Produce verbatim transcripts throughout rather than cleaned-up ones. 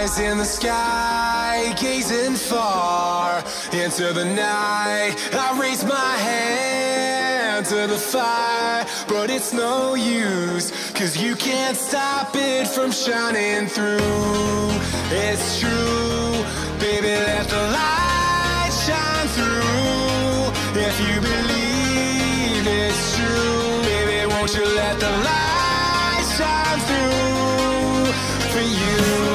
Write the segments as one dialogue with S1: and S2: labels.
S1: In the sky, gazing far into the night, I raise my hand to the fire, but it's no use, cause you can't stop it from shining through. It's true, baby, let the light shine through. If you believe it's true, baby, won't you let the light shine through for you.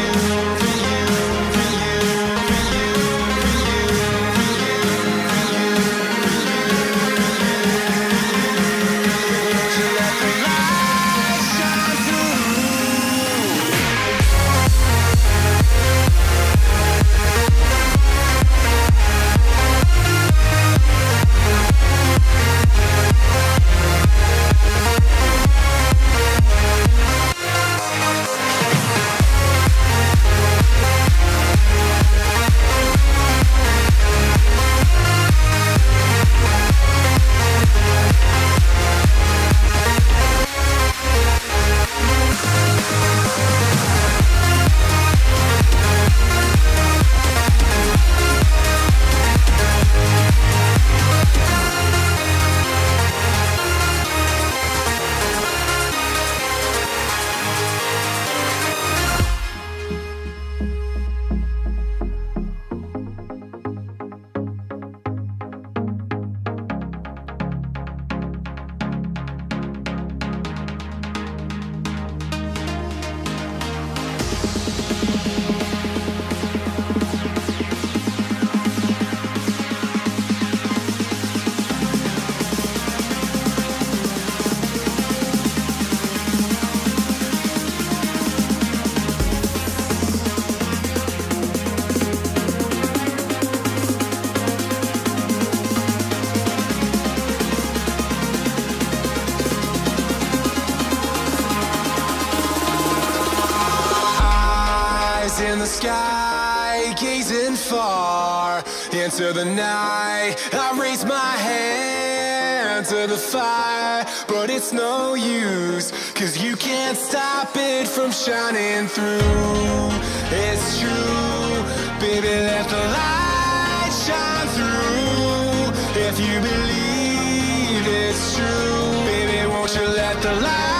S1: In the sky, gazing far into the night, I raise my hand to the fire, but it's no use, cause you can't stop it from shining through. It's true, baby, let the light shine through. If you believe it's true, baby, won't you let the light